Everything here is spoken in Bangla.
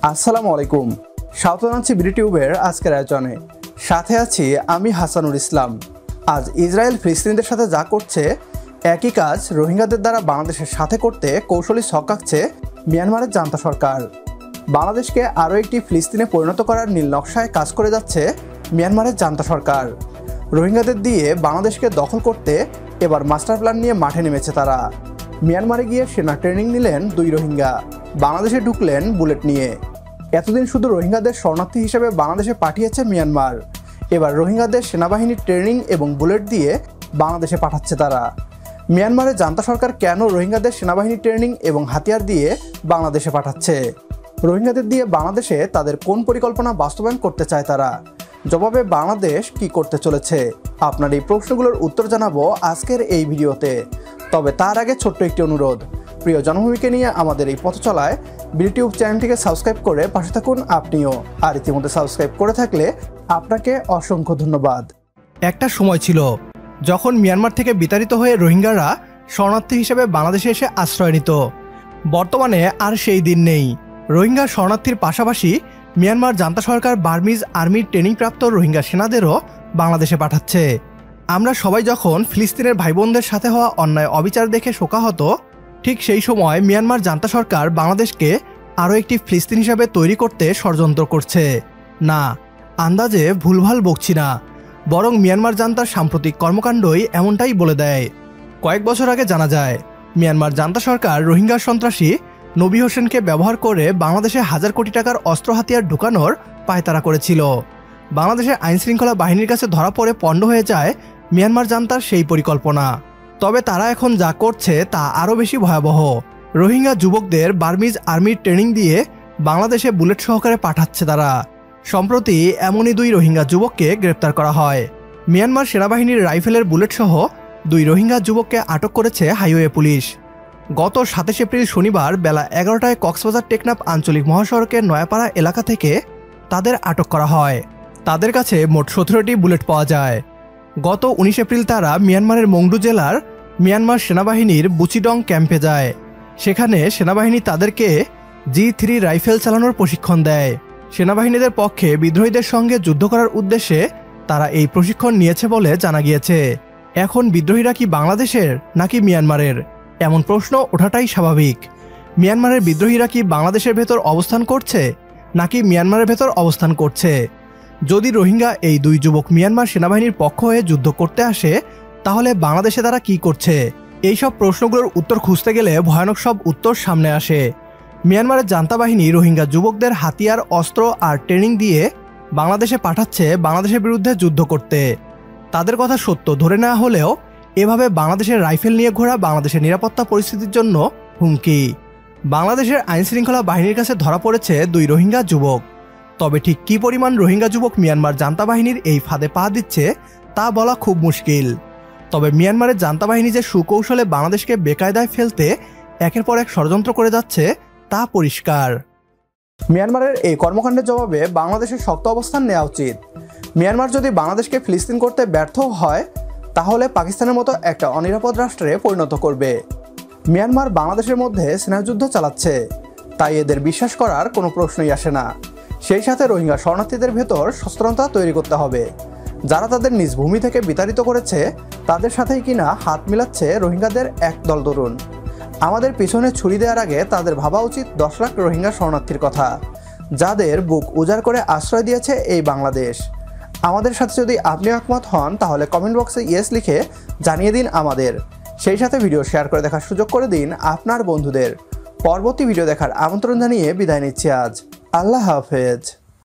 আসসালামু আলাইকুম। স্বাগত জানাচ্ছি বিডিটিউবের আজকের আয়োজনে। সাথে আছি আমি হাসানুল ইসলাম। আজ ইসরায়েল ফিলিস্তিনিদের সাথে যা করছে একই কাজ রোহিঙ্গাদের দ্বারা বাংলাদেশের সাথে করতে কৌশলী ছক আঁকছে মিয়ানমারের জান্তা সরকার। বাংলাদেশকে আরও একটি ফিলিস্তিনে পরিণত করার নীল নকশায় কাজ করে যাচ্ছে মিয়ানমারের জান্তা সরকার। রোহিঙ্গাদের দিয়ে বাংলাদেশকে দখল করতে এবার মাস্টার প্ল্যান নিয়ে মাঠে নেমেছে তারা। মিয়ানমারে গিয়ে সেনা ট্রেনিং নিলেন 2 রোহিঙ্গা, বাংলাদেশে ঢুকলেন বুলেট নিয়ে। এতদিন শুধু রোহিঙ্গাদের শরণার্থী হিসেবে বাংলাদেশে পাঠিয়েছে মিয়ানমার, এবার রোহিঙ্গাদের সেনাবাহিনীর ট্রেনিং এবং বুলেট দিয়ে বাংলাদেশে পাঠাচ্ছে তারা। মিয়ানমারের জান্তা সরকার কেন রোহিঙ্গাদের সেনাবাহিনী ট্রেনিং এবং হাতিয়ার দিয়ে বাংলাদেশে পাঠাচ্ছে? রোহিঙ্গাদের দিয়ে বাংলাদেশে তাদের কোন পরিকল্পনা বাস্তবায়ন করতে চায় তারা? জবাবে বাংলাদেশ কি করতে চলেছে? আপনার এই প্রশ্নগুলোর উত্তর জানাবো আজকের এই ভিডিওতে। তবে তার আগে ছোট্ট একটি অনুরোধ, প্রিয় জন্মভূমিকে নিয়ে আমাদের এই পথ চলায় বিডিটিউব চ্যানেলটিকে সাবস্ক্রাইব করে পাশে থাকুন আপনিও। আর ইতিমধ্যে সাবস্ক্রাইব করে থাকলে আপনাকে অসংখ্য ধন্যবাদ। একটা সময় ছিল যখন মিয়ানমার থেকে বিতাড়িত হয়ে রোহিঙ্গারা শরণার্থী হিসেবে বাংলাদেশে এসে আশ্রয় নিত। বর্তমানে আর সেই দিন নেই। রোহিঙ্গা শরণার্থীর পাশাপাশি মিয়ানমার জান্তা সরকার বার্মিজ আর্মির ট্রেনিংপ্রাপ্ত রোহিঙ্গা সেনাদেরও বাংলাদেশে পাঠাচ্ছে। আমরা সবাই যখন ফিলিস্তিনের ভাই বোনদের সাথে হওয়া অন্যায় অবিচার দেখে শোকাহত, ঠিক সেই সময় মিয়ানমার জান্তা সরকার বাংলাদেশকে আরও একটি ফিলিস্তিন হিসাবে তৈরি করতে ষড়যন্ত্র করছে। না, আন্দাজে ভুলভাল বকছি না, বরং মিয়ানমার জান্তার সাম্প্রতিক কর্মকাণ্ডই এমনটাই বলে দেয়। কয়েক বছর আগে জানা যায় মিয়ানমার জান্তা সরকার রোহিঙ্গা সন্ত্রাসী নবী হোসেনকে ব্যবহার করে বাংলাদেশে হাজার কোটি টাকার অস্ত্র হাতিয়ার ঢুকানোর পায়তারা করেছিল। বাংলাদেশের আইনশৃঙ্খলা বাহিনীর কাছে ধরা পড়ে পণ্ড হয়ে যায় মিয়ানমার জান্তার সেই পরিকল্পনা। তবে তারা এখন যা করছে তা আরও বেশি ভয়াবহ। রোহিঙ্গা যুবকদের বার্মিজ আর্মির ট্রেনিং দিয়ে বাংলাদেশে বুলেট সহকারে পাঠাচ্ছে তারা। সম্প্রতি এমনই 2 রোহিঙ্গা যুবককে গ্রেপ্তার করা হয়। মিয়ানমার সেনাবাহিনীর রাইফেলের বুলেট সহ 2 রোহিঙ্গা যুবককে আটক করেছে হাইওয়ে পুলিশ। গত 27 এপ্রিল শনিবার বেলা 11টায় কক্সবাজার টেকনাফ আঞ্চলিক মহাসড়কের নয়াপাড়া এলাকা থেকে তাদের আটক করা হয়। তাদের কাছে মোট 17টি বুলেট পাওয়া যায়। গত 19 এপ্রিল তারা মিয়ানমারের মংডু জেলার মিয়ানমার সেনাবাহিনীর বুচিডং ক্যাম্পে যায়। সেখানে সেনাবাহিনী তাদেরকে G3 রাইফেল চালানোর প্রশিক্ষণ দেয়। সেনাবাহিনীদের পক্ষে বিদ্রোহীদের সঙ্গে যুদ্ধ করার উদ্দেশ্যে তারা এই প্রশিক্ষণ নিয়েছে বলে জানা গিয়েছে। এখন বিদ্রোহীরা কি বাংলাদেশের নাকি মিয়ানমারের, এমন প্রশ্ন ওঠাটাই স্বাভাবিক। মিয়ানমারের বিদ্রোহীরা কি বাংলাদেশের ভেতর অবস্থান করছে নাকি মিয়ানমারের ভেতর অবস্থান করছে? যদি রোহিঙ্গা এই 2 যুবক মিয়ানমার সেনাবাহিনীর পক্ষ হয়ে যুদ্ধ করতে আসে, তাহলে বাংলাদেশে তারা কি করছে? এইসব প্রশ্নগুলোর উত্তর খুঁজতে গেলে ভয়ানক সব উত্তর সামনে আসে। মিয়ানমারের জান্তা বাহিনী রোহিঙ্গা যুবকদের হাতিয়ার, অস্ত্র আর ট্রেনিং দিয়ে বাংলাদেশে পাঠাচ্ছে বাংলাদেশের বিরুদ্ধে যুদ্ধ করতে। তাদের কথা সত্য ধরে নেওয়া হলেও এভাবে বাংলাদেশের রাইফেল নিয়ে ঘোরা বাংলাদেশের নিরাপত্তা পরিস্থিতির জন্য হুমকি। বাংলাদেশের আইনশৃঙ্খলা বাহিনীর কাছে ধরা পড়েছে 2 রোহিঙ্গা যুবক। তবে ঠিক কী পরিমাণ রোহিঙ্গা যুবক মিয়ানমার জান্তা বাহিনীর এই ফাঁদে পা দিচ্ছে তা বলা খুব মুশকিল। তবে মিয়ানমারের জান্তা বাহিনী যে সুকৌশলে বাংলাদেশকে বেকায়দায় ফেলতে একের পর এক ষড়যন্ত্র করে যাচ্ছে তা পরিষ্কার। মিয়ানমারের এই কর্মকাণ্ডের জবাবে বাংলাদেশের শক্ত অবস্থান নেওয়া উচিত। মিয়ানমার যদি বাংলাদেশকে ফিলিস্তিন করতে ব্যর্থ হয়, তাহলে পাকিস্তানের মতো একটা অনিরাপদ রাষ্ট্রে পরিণত করবে। মিয়ানমার বাংলাদেশের মধ্যে স্নেহযুদ্ধ চালাচ্ছে, তাই এদের বিশ্বাস করার কোনো প্রশ্নই আসে না। সেই সাথে রোহিঙ্গা শরণার্থীদের ভেতর সচেতনতা তৈরি করতে হবে। যারা তাদের নিজ ভূমি থেকে বিতাড়িত করেছে তাদের সাথেই কিনা হাত মিলাচ্ছে রোহিঙ্গাদের একদল তরুণ। আমাদের পিছনে ছুরি দেওয়ার আগে তাদের ভাবা উচিত 10 লাখ রোহিঙ্গা শরণার্থীর কথা, যাদের বুক উজাড় করে আশ্রয় দিয়েছে এই বাংলাদেশ। আমাদের সাথে যদি আপনি একমত হন, তাহলে কমেন্ট বক্সে ইয়েস লিখে জানিয়ে দিন আমাদের। সেই সাথে ভিডিও শেয়ার করে দেখার সুযোগ করে দিন আপনার বন্ধুদের। পরবর্তী ভিডিও দেখার আমন্ত্রণ জানিয়ে বিদায় নিচ্ছি আজ। আল্লাহ হাফেজ।